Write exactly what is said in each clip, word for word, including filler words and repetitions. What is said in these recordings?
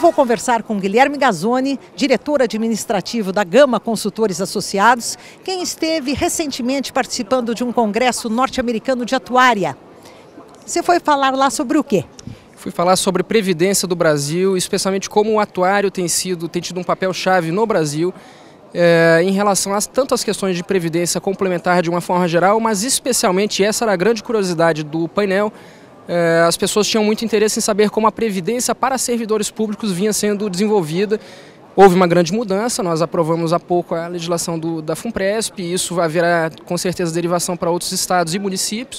vou conversar com Guilherme Gazzoni, diretor administrativo da Gama Consultores Associados, quem esteve recentemente participando de um congresso norte-americano de atuária. Você foi falar lá sobre o quê? Fui falar sobre previdência do Brasil, especialmente como o atuário tem, sido, tem tido um papel-chave no Brasil, é, em relação a tanto as questões de previdência complementar de uma forma geral, mas especialmente, essa era a grande curiosidade do painel, é, as pessoas tinham muito interesse em saber como a previdência para servidores públicos vinha sendo desenvolvida. Houve uma grande mudança, nós aprovamos há pouco a legislação do, da FUNPRESP, e isso haverá com certeza derivação para outros estados e municípios.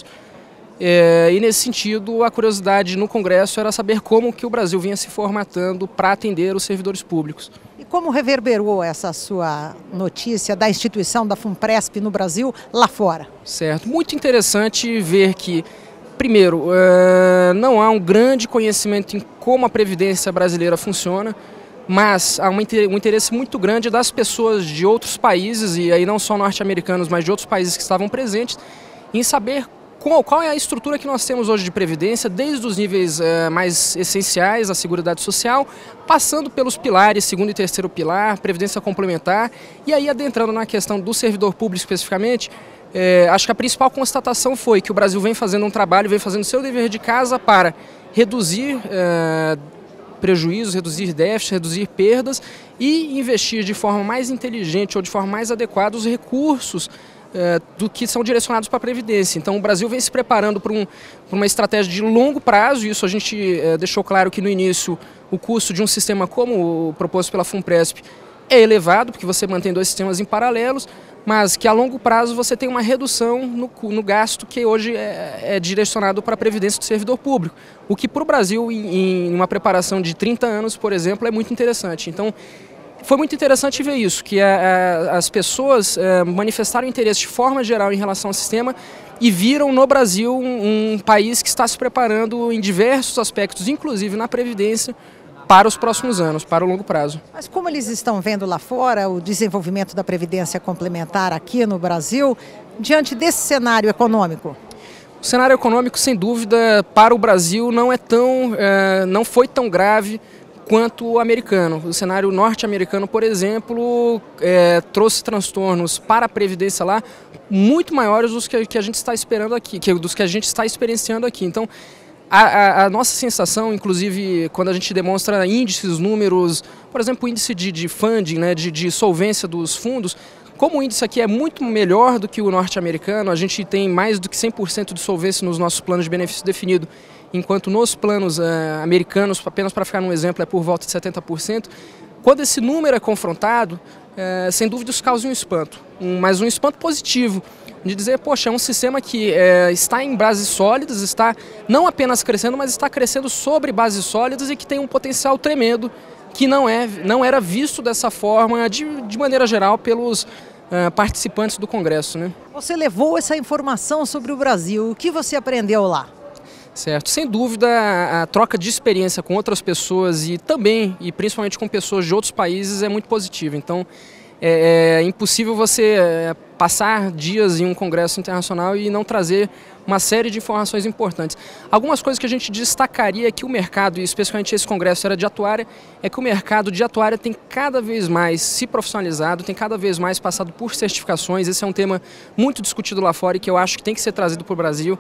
É, e nesse sentido, a curiosidade no Congresso era saber como que o Brasil vinha se formatando para atender os servidores públicos. E como reverberou essa sua notícia da instituição da FUNPRESP no Brasil, lá fora? Certo, muito interessante ver que, primeiro, é, não há um grande conhecimento em como a Previdência brasileira funciona, mas há um interesse muito grande das pessoas de outros países, e aí não só norte-americanos, mas de outros países que estavam presentes, em saber qual é a estrutura que nós temos hoje de previdência, desde os níveis eh, mais essenciais, a Seguridade Social, passando pelos pilares, segundo e terceiro pilar, previdência complementar, e aí adentrando na questão do servidor público especificamente, eh, acho que a principal constatação foi que o Brasil vem fazendo um trabalho, vem fazendo seu dever de casa para reduzir eh, prejuízos, reduzir déficit, reduzir perdas e investir de forma mais inteligente ou de forma mais adequada os recursos do que são direcionados para a Previdência. Então o Brasil vem se preparando para um, uma estratégia de longo prazo, e isso a gente é, deixou claro que no início o custo de um sistema como o proposto pela FUNPRESP é elevado, porque você mantém dois sistemas em paralelos, mas que a longo prazo você tem uma redução no, no gasto que hoje é, é direcionado para a Previdência do servidor público, o que para o Brasil, em, em uma preparação de trinta anos, por exemplo, é muito interessante. Então, foi muito interessante ver isso, que a, a, as pessoas a, manifestaram interesse de forma geral em relação ao sistema e viram no Brasil um, um país que está se preparando em diversos aspectos, inclusive na Previdência, para os próximos anos, para o longo prazo. Mas como eles estão vendo lá fora o desenvolvimento da Previdência complementar aqui no Brasil, diante desse cenário econômico? O cenário econômico, sem dúvida, para o Brasil não é tão, é, não foi tão grave quanto o americano. O cenário norte-americano, por exemplo, é, trouxe transtornos para a Previdência lá muito maiores dos que, que a gente está esperando aqui, que, dos que a gente está experienciando aqui. Então, a, a, a nossa sensação, inclusive, quando a gente demonstra índices, números, por exemplo, o índice de, de funding, né, de, de solvência dos fundos, como o índice aqui é muito melhor do que o norte-americano, a gente tem mais do que cem por cento de solvência nos nossos planos de benefício definido, enquanto nos planos uh, americanos, apenas para ficar num exemplo, é por volta de setenta por cento. Quando esse número é confrontado, uh, sem dúvida isso causa um espanto, um, mas um espanto positivo, de dizer, poxa, é um sistema que uh, está em bases sólidas, está não apenas crescendo, mas está crescendo sobre bases sólidas e que tem um potencial tremendo, que não, é, não era visto dessa forma, de, de maneira geral, pelos uh, participantes do Congresso, né? Você levou essa informação sobre o Brasil, o que você aprendeu lá? Certo, sem dúvida a, a troca de experiência com outras pessoas e também, e principalmente com pessoas de outros países, é muito positiva. Então é, é impossível você é, passar dias em um congresso internacional e não trazer uma série de informações importantes. Algumas coisas que a gente destacaria que o mercado, e especialmente esse congresso era de atuária, é que o mercado de atuária tem cada vez mais se profissionalizado, tem cada vez mais passado por certificações. Esse é um tema muito discutido lá fora e que eu acho que tem que ser trazido para o Brasil.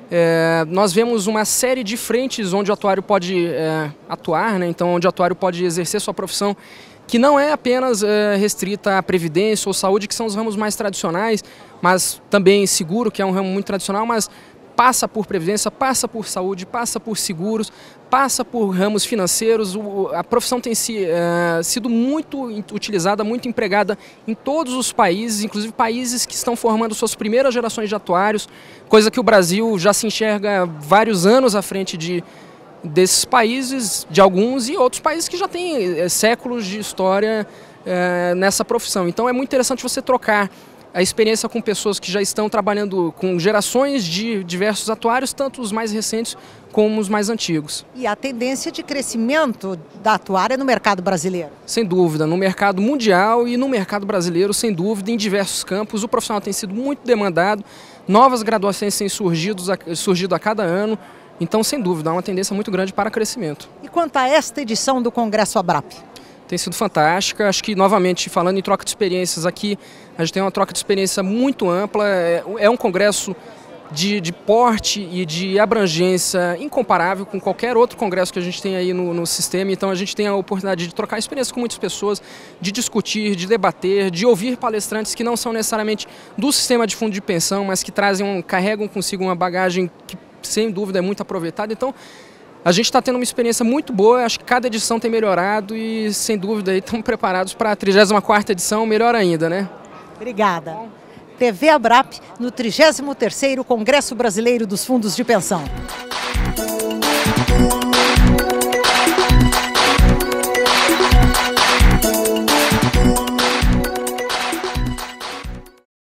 É, nós vemos uma série de frentes onde o atuário pode é, atuar, né? Então onde o atuário pode exercer sua profissão, que não é apenas é, restrita à previdência ou saúde, que são os ramos mais tradicionais, mas também seguro, que é um ramo muito tradicional, mas passa por previdência, passa por saúde, passa por seguros, passa por ramos financeiros. O, a profissão tem si, é, sido muito utilizada, muito empregada em todos os países, inclusive países que estão formando suas primeiras gerações de atuários, coisa que o Brasil já se enxerga vários anos à frente de, desses países, de alguns, e outros países que já têm é, séculos de história é, nessa profissão. Então é muito interessante você trocar a experiência com pessoas que já estão trabalhando com gerações de diversos atuários, tanto os mais recentes como os mais antigos. E a tendência de crescimento da atuária no mercado brasileiro? Sem dúvida, no mercado mundial e no mercado brasileiro, sem dúvida, em diversos campos. O profissional tem sido muito demandado, novas graduações têm surgido, surgido a cada ano. Então, sem dúvida, há uma tendência muito grande para crescimento. E quanto a esta edição do Congresso Abrap? Tem sido fantástica. Acho que, novamente, falando em troca de experiências aqui, a gente tem uma troca de experiência muito ampla. É um congresso de, de porte e de abrangência incomparável com qualquer outro congresso que a gente tem aí no, no sistema. Então, a gente tem a oportunidade de trocar experiências com muitas pessoas, de discutir, de debater, de ouvir palestrantes que não são necessariamente do sistema de fundo de pensão, mas que trazem um, carregam consigo uma bagagem que, sem dúvida, é muito aproveitada. Então, a gente está tendo uma experiência muito boa, acho que cada edição tem melhorado e, sem dúvida, aí, estamos preparados para a trigésima quarta edição, melhor ainda, né? Obrigada. T V Abrap no trigésimo terceiro Congresso Brasileiro dos Fundos de Pensão.